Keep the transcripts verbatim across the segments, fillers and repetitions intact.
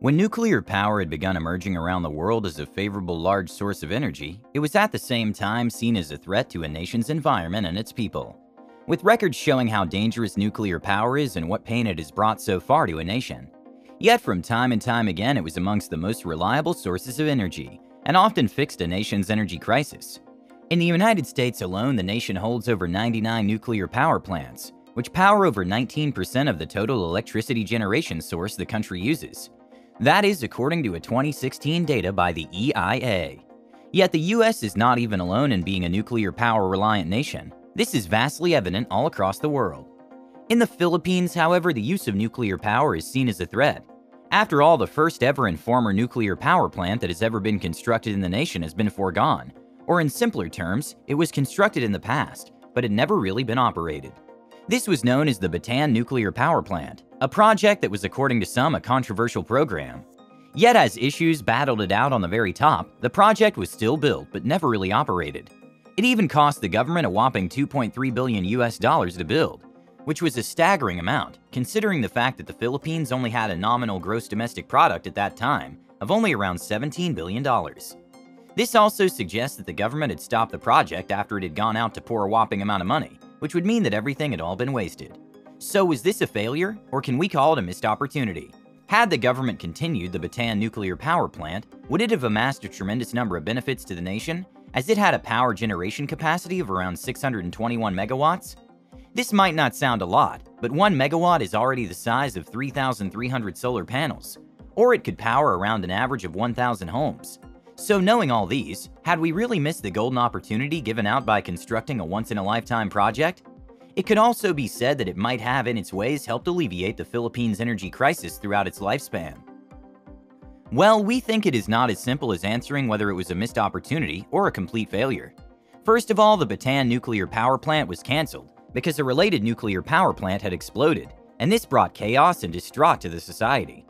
When nuclear power had begun emerging around the world as a favorable large source of energy, it was at the same time seen as a threat to a nation's environment and its people. With records showing how dangerous nuclear power is and what pain it has brought so far to a nation. Yet from time and time again, it was amongst the most reliable sources of energy, and often fixed a nation's energy crisis. In the United States alone, the nation holds over ninety-nine nuclear power plants, which power over nineteen percent of the total electricity generation source the country uses. That is according to a twenty sixteen data by the E I A. Yet the U S is not even alone in being a nuclear power-reliant nation. This is vastly evident all across the world. In the Philippines, however, the use of nuclear power is seen as a threat. After all, the first ever and former nuclear power plant that has ever been constructed in the nation has been foregone. Or in simpler terms, it was constructed in the past, but had never really been operated. This was known as the Bataan Nuclear Power Plant, a project that was, according to some, a controversial program. Yet as issues battled it out on the very top, the project was still built but never really operated. It even cost the government a whopping two point three billion U S dollars to build, which was a staggering amount, considering the fact that the Philippines only had a nominal gross domestic product at that time of only around seventeen billion dollars. This also suggests that the government had stopped the project after it had gone out to pour a whopping amount of money, which would mean that everything had all been wasted. So was this a failure, or can we call it a missed opportunity? Had the government continued the Bataan Nuclear Power Plant, would it have amassed a tremendous number of benefits to the nation, as it had a power generation capacity of around six hundred twenty-one megawatts? This might not sound a lot, but one megawatt is already the size of three thousand three hundred solar panels, or it could power around an average of one thousand homes. So knowing all these, had we really missed the golden opportunity given out by constructing a once-in-a-lifetime project? It could also be said that it might have in its ways helped alleviate the Philippines' energy crisis throughout its lifespan. Well, we think it is not as simple as answering whether it was a missed opportunity or a complete failure. First of all, the Bataan Nuclear Power Plant was cancelled because a related nuclear power plant had exploded, and this brought chaos and distraught to the society.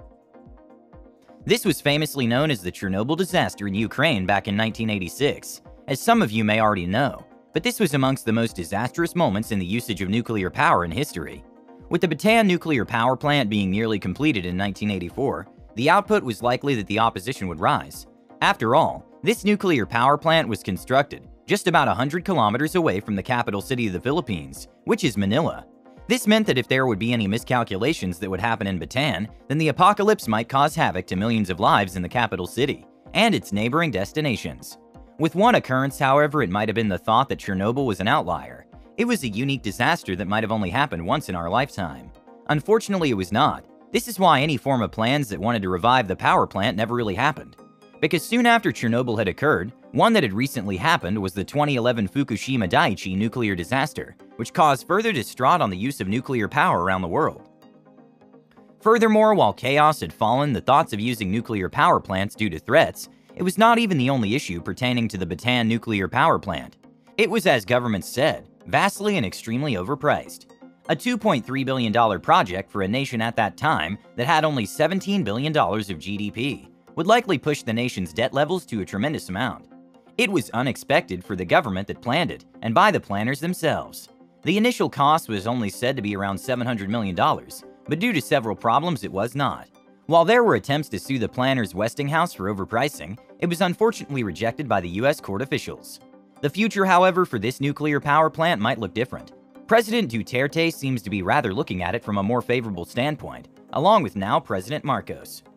This was famously known as the Chernobyl Disaster in Ukraine back in nineteen eighty-six, as some of you may already know, but this was amongst the most disastrous moments in the usage of nuclear power in history. With the Bataan Nuclear Power Plant being nearly completed in nineteen eighty-four, the output was likely that the opposition would rise. After all, this nuclear power plant was constructed just about one hundred kilometers away from the capital city of the Philippines, which is Manila. This meant that if there would be any miscalculations that would happen in Bataan, then the apocalypse might cause havoc to millions of lives in the capital city and its neighboring destinations. With one occurrence, however, it might have been the thought that Chernobyl was an outlier. It was a unique disaster that might have only happened once in our lifetime. Unfortunately, it was not. This is why any form of plans that wanted to revive the power plant never really happened. Because soon after Chernobyl had occurred, one that had recently happened was the twenty eleven Fukushima Daiichi nuclear disaster, which caused further distraught on the use of nuclear power around the world. Furthermore, while chaos had fallen, the thoughts of using nuclear power plants due to threats, it was not even the only issue pertaining to the Bataan Nuclear Power Plant. It was, as governments said, vastly and extremely overpriced. A two point three billion dollars project for a nation at that time that had only seventeen billion dollars of G D P would likely push the nation's debt levels to a tremendous amount. It was unexpected for the government that planned it, and by the planners themselves. The initial cost was only said to be around seven hundred million dollars, but due to several problems it was not. While there were attempts to sue the planners Westinghouse for overpricing, it was unfortunately rejected by the U S court officials. The future, however, for this nuclear power plant might look different. President Duterte seems to be rather looking at it from a more favorable standpoint, along with now President Marcos.